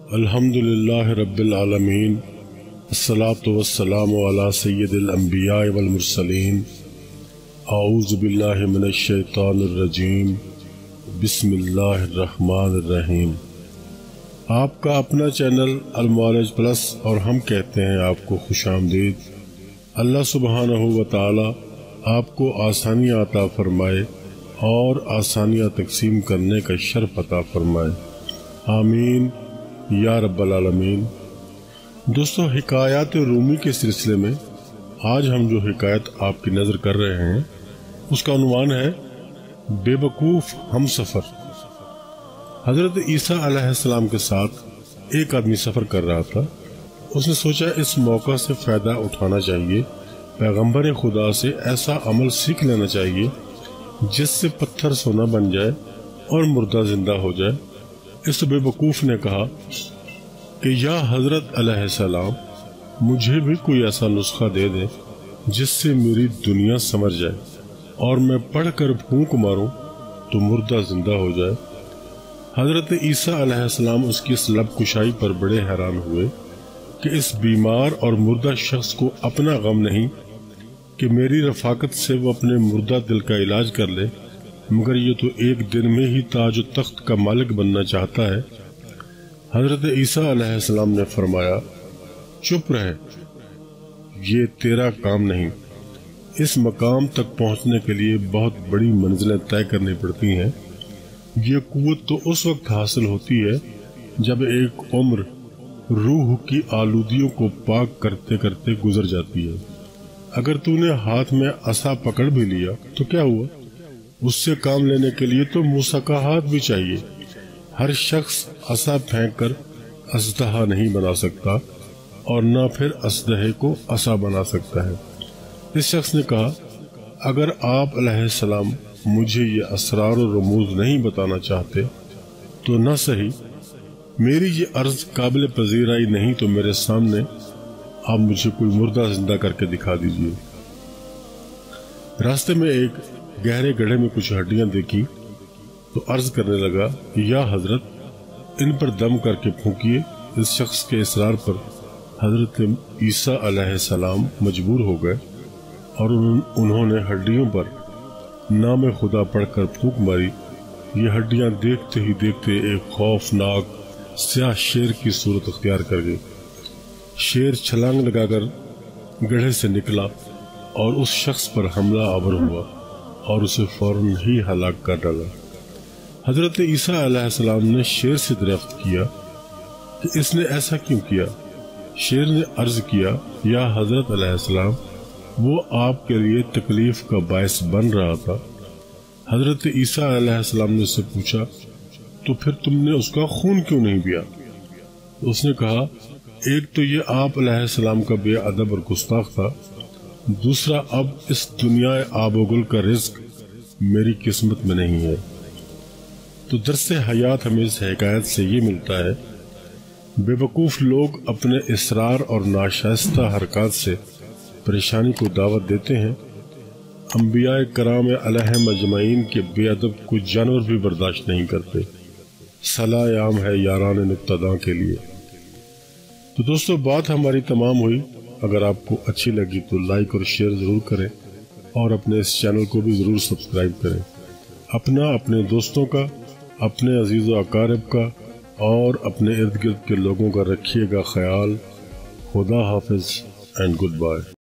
الحمدللہ رب العالمین، الصلاۃ والسلام علی سید الانبیاء والمرسلین۔ اعوذ باللہ من الشیطان الرجیم، بسم اللہ الرحمن الرحیم۔ آپ کا اپنا چینل المعالج پلس اور ہم کہتے ہیں آپ کو خوش آمدید۔ اللہ سبحانہ و تعالی آپ کو آسانیاں عطا فرمائے اور آسانیاں تقسیم کرنے کا شرف عطا فرمائے، آمین یا رب العالمین۔ دوستو، حکایات رومی کے سلسلے میں آج ہم جو حکایت آپ کی نظر کر رہے ہیں اس کا عنوان ہے بے وقوف ہم سفر۔ حضرت عیسیٰ علیہ السلام کے ساتھ ایک آدمی سفر کر رہا تھا۔ اس نے سوچا اس موقع سے فائدہ اٹھانا چاہیے، پیغمبر خدا سے ایسا عمل سیکھ لینا چاہیے جس سے پتھر سونا بن جائے اور مردہ زندہ ہو جائے۔ اس بے وقوف نے کہا کہ یا حضرت علیہ السلام، مجھے بھی کوئی ایسا نسخہ دے دے جس سے میری دنیا سمر جائے اور میں پڑھ کر پھونک ماروں تو مردہ زندہ ہو جائے۔ حضرت عیسیٰ علیہ السلام اس کی اس لب کشائی پر بڑے حیران ہوئے کہ اس بیمار اور مردہ شخص کو اپنا غم نہیں کہ میری رفاقت سے وہ اپنے مردہ دل کا علاج کر لے، مگر یہ تو ایک دن میں ہی تاج و تخت کا مالک بننا چاہتا ہے۔ حضرت عیسیٰ علیہ السلام نے فرمایا، چپ رہے، یہ تیرا کام نہیں۔ اس مقام تک پہنچنے کے لیے بہت بڑی منزلیں طے کرنی پڑتی ہیں۔ یہ قوت تو اس وقت حاصل ہوتی ہے جب ایک عمر روح کی آلودیوں کو پاک کرتے کرتے گزر جاتی ہے۔ اگر تو نے ہاتھ میں عصا پکڑ بھی لیا تو کیا ہوا؟ اس سے کام لینے کے لیے تو موسیٰ کا ہاتھ بھی چاہیے۔ ہر شخص عصا پھینک کر اژدہا نہیں بنا سکتا اور نہ پھر اژدہے کو عصا بنا سکتا ہے۔ اس شخص نے کہا، اگر آپ علیہ السلام مجھے یہ اسرار و رموز نہیں بتانا چاہتے تو نہ صحیح، میری یہ عرض قابل پذیرائی نہیں تو میرے سامنے آپ مجھے کوئی مردہ زندہ کر کے دکھا دیجئے۔ راستے میں ایک گہرے گڑھے میں کچھ ہڈیاں دیکھی تو عرض کرنے لگا، یا حضرت ان پر دم کر کے پھونکیے۔ اس شخص کے اصرار پر حضرت عیسیٰ علیہ السلام مجبور ہو گئے اور انہوں نے ہڈیوں پر نام خدا پڑھ کر پھونک ماری۔ یہ ہڈیاں دیکھتے ہی دیکھتے ایک خوفناک سیاہ شیر کی صورت اختیار کر گئی۔ شیر چھلانگ لگا کر گڑھے سے نکلا اور اس شخص پر حملہ آور ہوا اور اسے فوراً ہی ہلاک کر ڈالا۔ حضرت عیسیٰ علیہ السلام نے شیر سے دریافت کیا کہ اس نے ایسا کیوں کیا؟ شیر نے عرض کیا، یا حضرت علیہ السلام، وہ آپ کے لیے تکلیف کا باعث بن رہا تھا۔ حضرت عیسیٰ علیہ السلام نے اس سے پوچھا، تو پھر تم نے اس کا خون کیوں نہیں پیا؟ اس نے کہا، ایک تو یہ آپ علیہ السلام کا بے ادب اور گستاخ تھا، دوسرا اب اس دنیا آب و گل کا رزق میری قسمت میں نہیں ہے۔ تو درس حیات ہمیں اس حکایت سے یہ ملتا ہے، بے وقوف لوگ اپنے اصرار اور ناشائستہ حرکات سے پریشانی کو دعوت دیتے ہیں۔ انبیاء کرام علیہم اجمعین کے بے ادب کو جانور بھی برداشت نہیں کرتے۔ صلاح عام ہے یاران نقطہ کے لیے۔ تو دوستو، بات ہماری تمام ہوئی۔ اگر آپ کو اچھی لگی تو لائک اور شیئر ضرور کریں اور اپنے اس چینل کو بھی ضرور سبسکرائب کریں۔ اپنا، اپنے دوستوں کا، اپنے عزیز و اقارب کا اور اپنے ارد گرد کے لوگوں کا رکھیے گا خیال۔ خدا حافظ اینڈ گڈ بائے۔